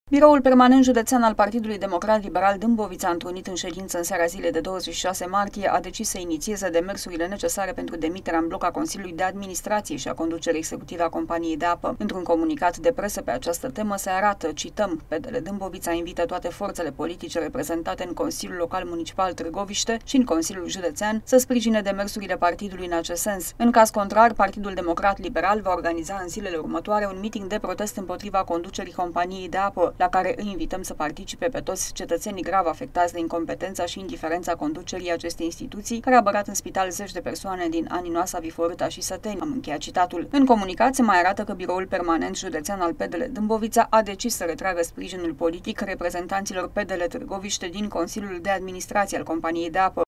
Biroul permanent județean al Partidului Democrat Liberal Dâmbovița, întrunit în ședință în seara zilei de 26 martie, a decis să inițieze demersurile necesare pentru demiterea în bloc a Consiliului de Administrație și a conducerii executive a companiei de apă. Într-un comunicat de presă pe această temă se arată, cităm, PDL Dâmbovița invită toate forțele politice reprezentate în Consiliul Local Municipal Târgoviște și în Consiliul Județean să sprijine demersurile partidului în acest sens. În caz contrar, Partidul Democrat Liberal va organiza în zilele următoare un meeting de protest împotriva conducerii companiei de apă, la care îi invităm să participe pe toți cetățenii grav afectați de incompetența și indiferența conducerii acestei instituții, care a băgat în spital zeci de persoane din Aninoasa, Viforâta și Săteni. Am încheiat citatul. În comunicat se mai arată că Biroul Permanent Județean al PDL Dâmbovița a decis să retragă sprijinul politic reprezentanților PDL Târgoviște din Consiliul de Administrație al companiei de apă.